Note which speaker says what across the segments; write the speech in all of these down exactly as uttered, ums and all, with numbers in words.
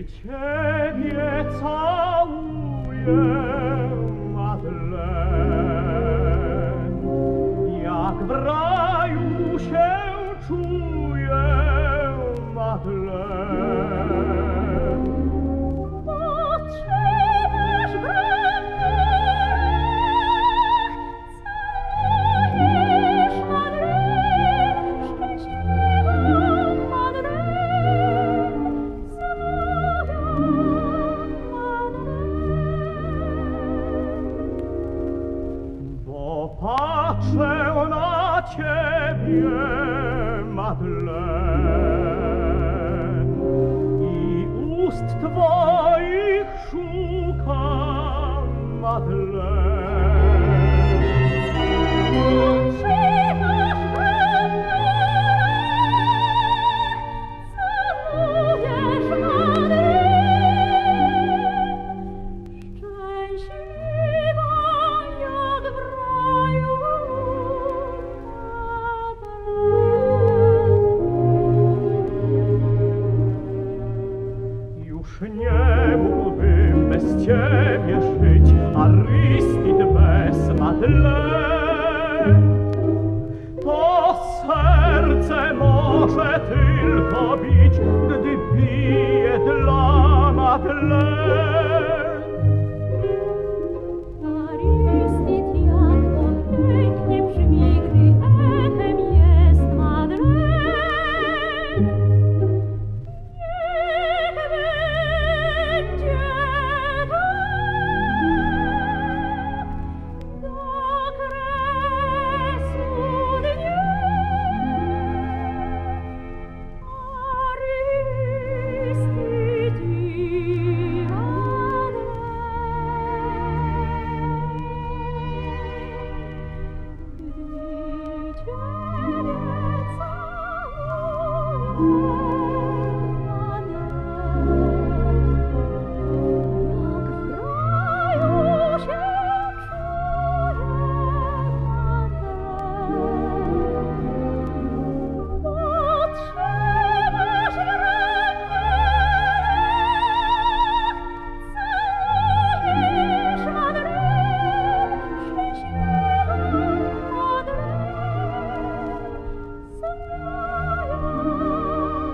Speaker 1: Ciebie całuję, Madeleine, jak w raju się czuję, Madeleine.
Speaker 2: Potrzymasz w rękach, całujesz, Madeleine, szczęśliwą Madeleine, bo
Speaker 1: patrzę na Ciebie, Madeleine, i ust Twoich szukam, Madeleine.
Speaker 2: Potrzymasz w rękach, całujesz, Madeleine, szczęśliwa jak w raju, Madeleine.
Speaker 1: Już nie mógłbym bez Ciebie żyć, Arystid bez Madeleine. To serce może tylko bić, gdy bije dla Madeleine.
Speaker 2: Arystid, jak to pięknie brzmi, gdy echem jest Madeleine. Niech będzie tak do kresu dnia. Arystid i Potrzymasz w rękach, całujesz, Madeleine, szczęśliwą Madeleine,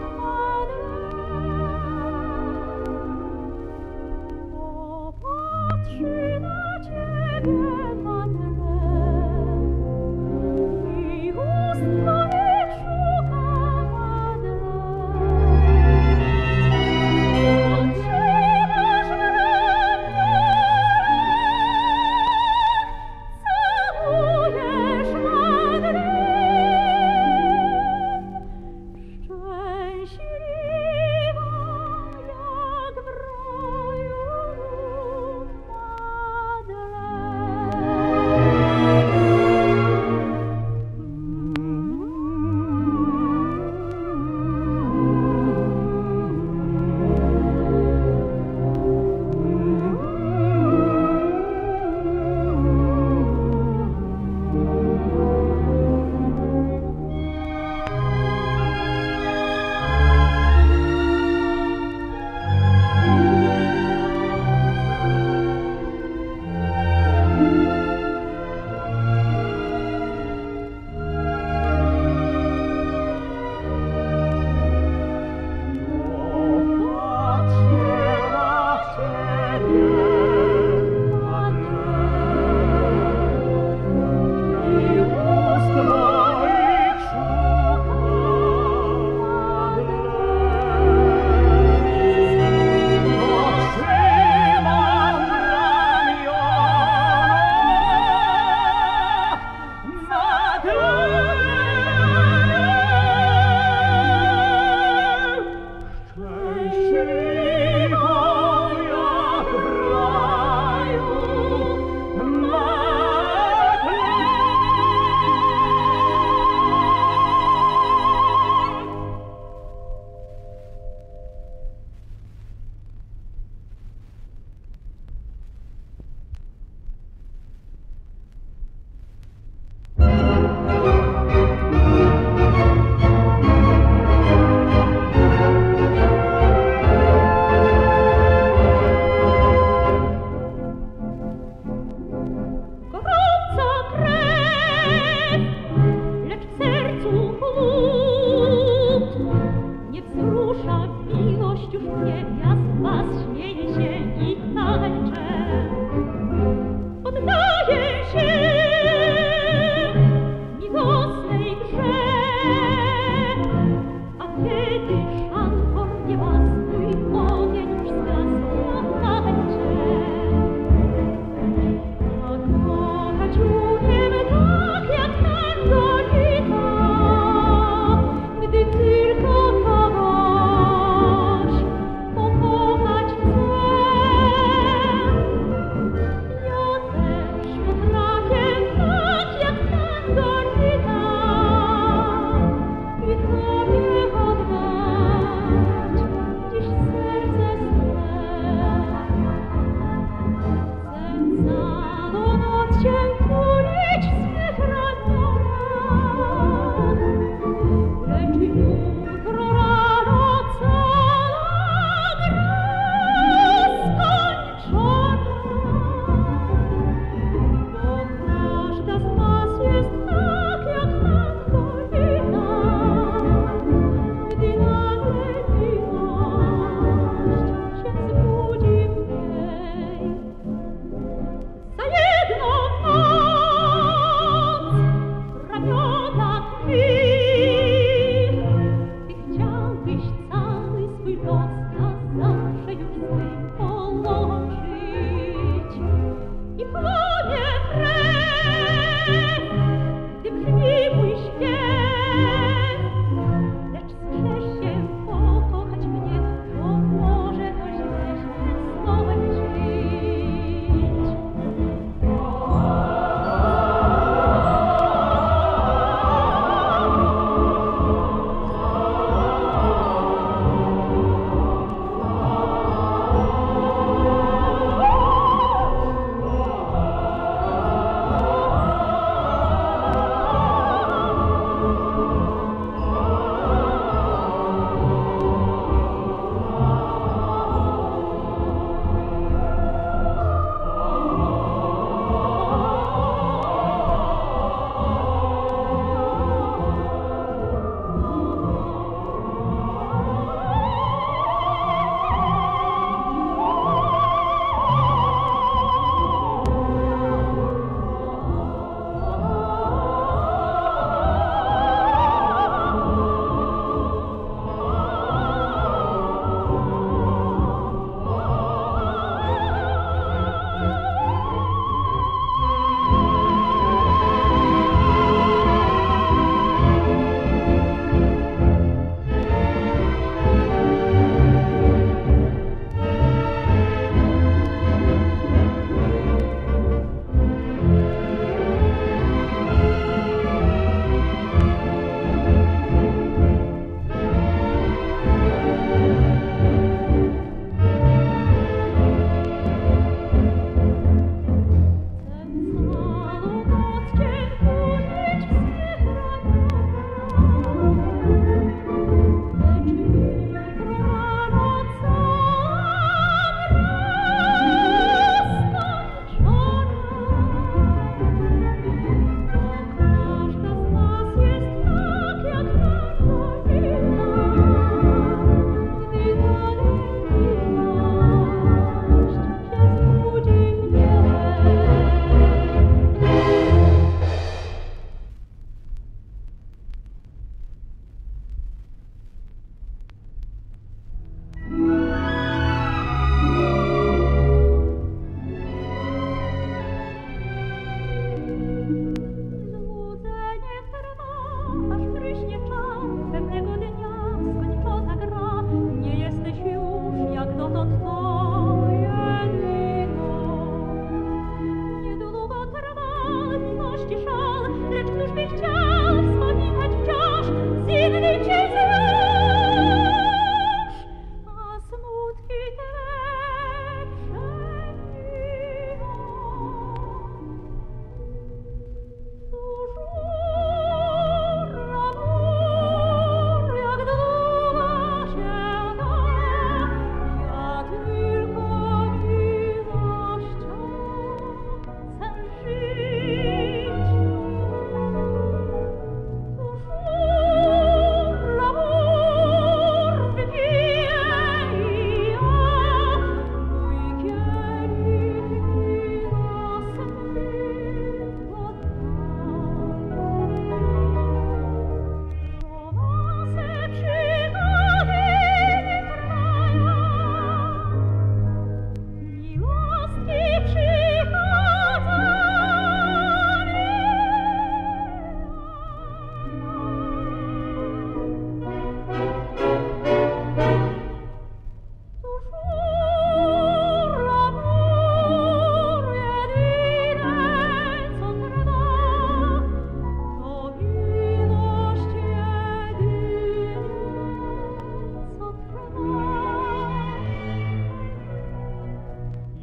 Speaker 2: I tobie oddaję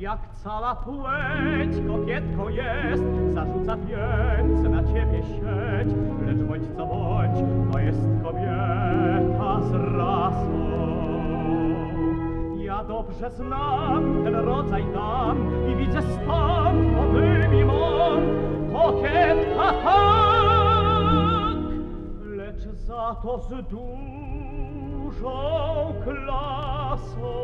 Speaker 1: Jak cała płeć kokietką jest, zarzuca więc na ciebie sieć. Lecz bądź co bądź, to jest kobieta z rasą. Ja dobrze znam ten rodzaj dam i widzę stąd obymi mą kokietka tak, lecz za to z dużą klasą.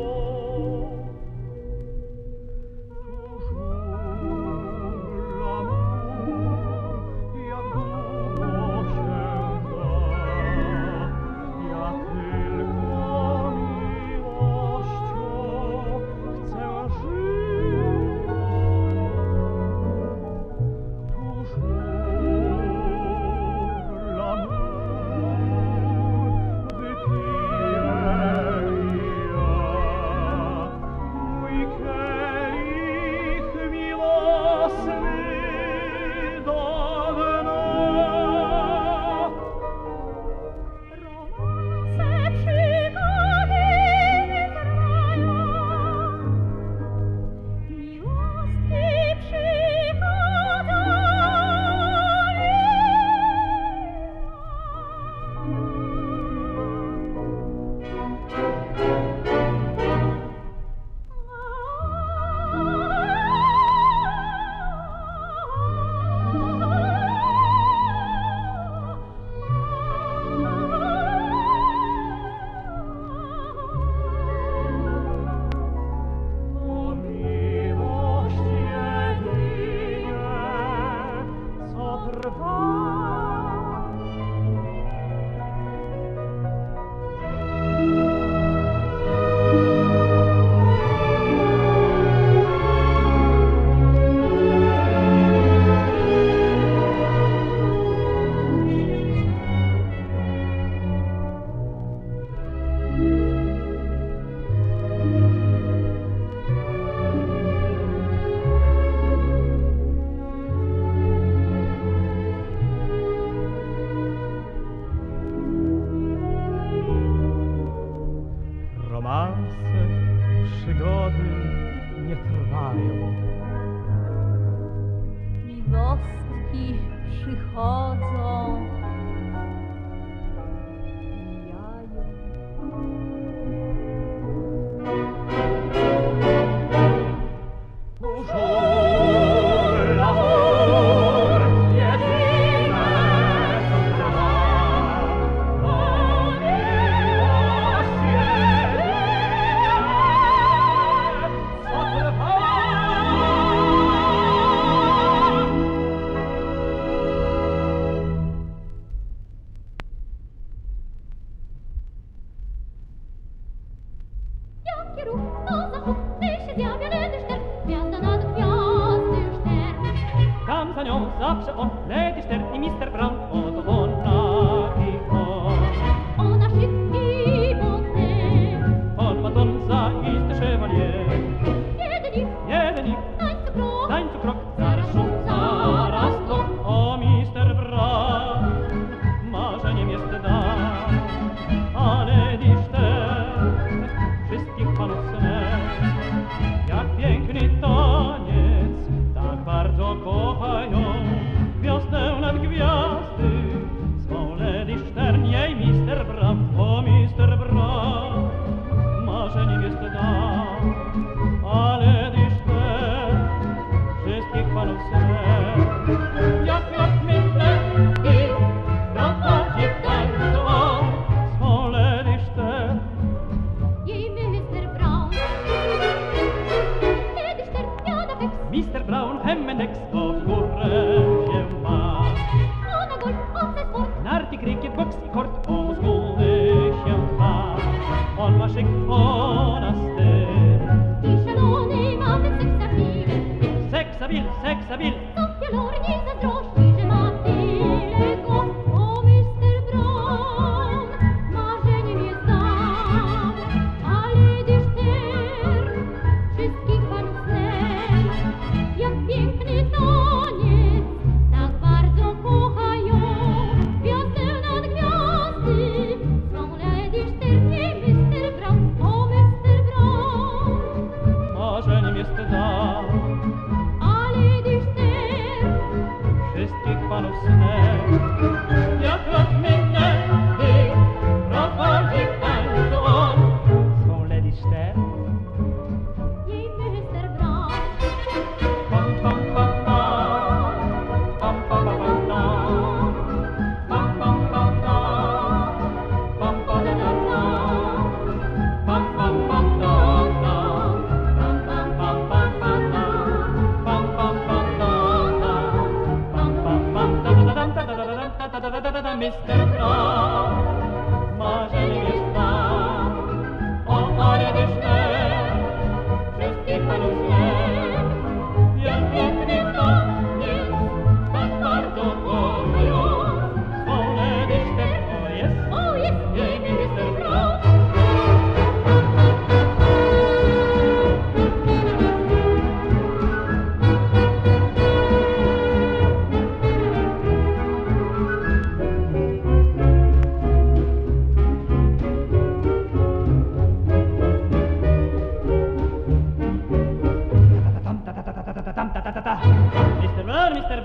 Speaker 1: Romanse, przygody nie trwają.
Speaker 2: Miłostki przychodzą, mijają.
Speaker 1: Toujours l'amour, jedyne co trwa. O miłość jedynie, co trwa.
Speaker 2: Jaki ruch to zachód, gdy się zjawia Lady Szter, gwiazda nad gwiazdy Szter.
Speaker 3: Tam za nią zawsze on, Lady Szter i mister Brown, oto ona i on.
Speaker 2: Ona szybki modny,
Speaker 3: On ma ton zaisty chevalier.
Speaker 2: jedyni
Speaker 3: Jeden ich,
Speaker 2: tańcu krok,
Speaker 3: tańcu krok, zaraz szum, zaraz to. O, mister Brown, marzeniem jest dam, a Lady Szter wszystkich panów snem. Jak piękny taniec, tak bardzo kochają wiosnę nad gwiazdy swą Lady Szter, jej mister Brown. O, mister Brown, marzeniem jest dam, a Lady Szter wszystkich panów sen. Jak rozmyślę i prowadzi w tańcu swą Lady Szter.
Speaker 2: jej mister Brown. Lady Szter miała feks,
Speaker 3: mister Brown Hemmenex to w górę się ma.
Speaker 2: ona golf, on ze sport,
Speaker 3: Narty, krykiet, boks i kort, o muskuły się ma. On ma szyk, ona styl.
Speaker 2: i szalony ma ten seksapiwy.
Speaker 3: Seksabil, seksabil,
Speaker 2: Sofia Loren jej zazdrości, że ma tyle go. O, mister Brown, marzeniem jest dam, a Lady Szter wszystkich panów sen. Jak piękny taniec, tak bardzo kochają gwiazdę nad gwiazdy swą Lady Szter, jej mister Brown. O,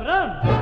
Speaker 3: wręcz.